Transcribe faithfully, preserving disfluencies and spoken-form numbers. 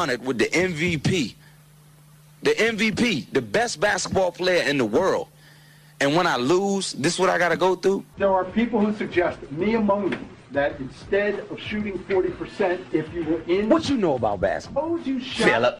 it with the M V P. The M V P, the best basketball player in the world. And when I lose, this is what I got to go through? There are people who suggest, me among them, that instead of shooting forty percent, if you were in... What you know about basketball? Suppose you shot... Philip.